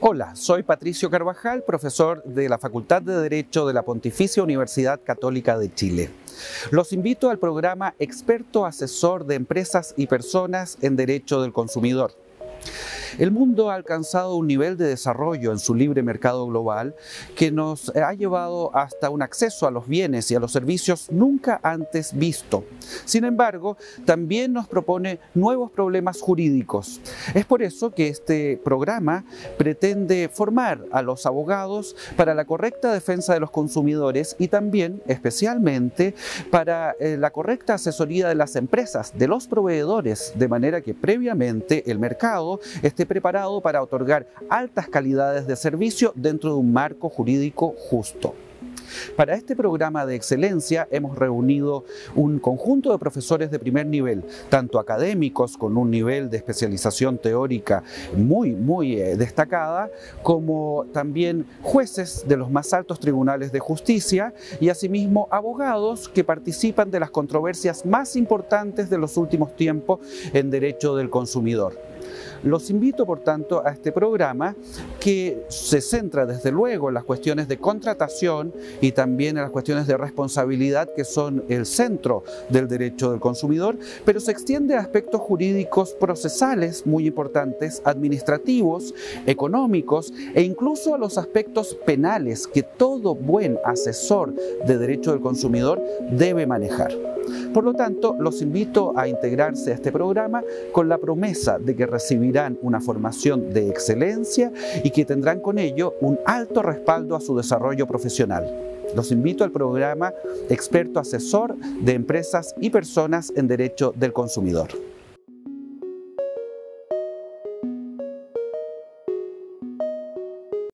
Hola, soy Patricio Carvajal, profesor de la Facultad de Derecho de la Pontificia Universidad Católica de Chile. Los invito al programa Experto Asesor de Empresas y Personas en Derecho del Consumidor. El mundo ha alcanzado un nivel de desarrollo en su libre mercado global que nos ha llevado hasta un acceso a los bienes y a los servicios nunca antes visto. Sin embargo, también nos propone nuevos problemas jurídicos. Es por eso que este programa pretende formar a los abogados para la correcta defensa de los consumidores y también, especialmente, para la correcta asesoría de las empresas, de los proveedores, de manera que previamente el mercado esté preparado para otorgar altas calidades de servicio dentro de un marco jurídico justo. Para este programa de excelencia hemos reunido un conjunto de profesores de primer nivel, tanto académicos con un nivel de especialización teórica muy destacada, como también jueces de los más altos tribunales de justicia y asimismo abogados que participan de las controversias más importantes de los últimos tiempos en derecho del consumidor. Los invito, por tanto, a este programa que se centra desde luego en las cuestiones de contratación y también en las cuestiones de responsabilidad que son el centro del derecho del consumidor, pero se extiende a aspectos jurídicos procesales muy importantes, administrativos, económicos e incluso a los aspectos penales que todo buen asesor de derecho del consumidor debe manejar. Por lo tanto, los invito a integrarse a este programa con la promesa de que recibirán una formación de excelencia y que tendrán con ello un alto respaldo a su desarrollo profesional. Los invito al programa Experto Asesor de Empresas y Personas en Derecho del Consumidor.